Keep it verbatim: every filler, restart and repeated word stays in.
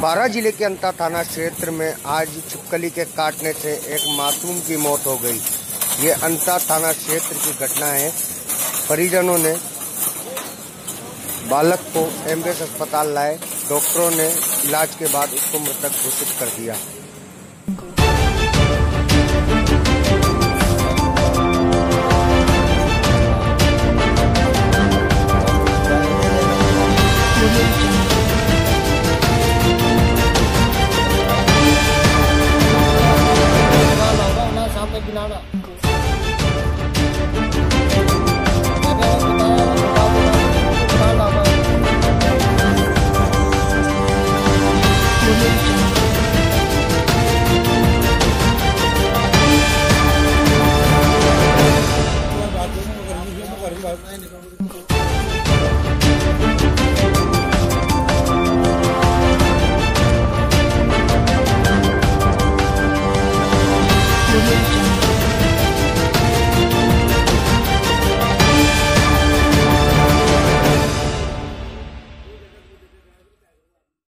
बारां जिले के अंता थाना क्षेत्र में आज छिपकली के काटने से एक मासूम की मौत हो गई। ये अंता थाना क्षेत्र की घटना है। परिजनों ने बालक को एमबीएस अस्पताल लाए। डॉक्टरों ने इलाज के बाद उसको मृतक घोषित कर दिया।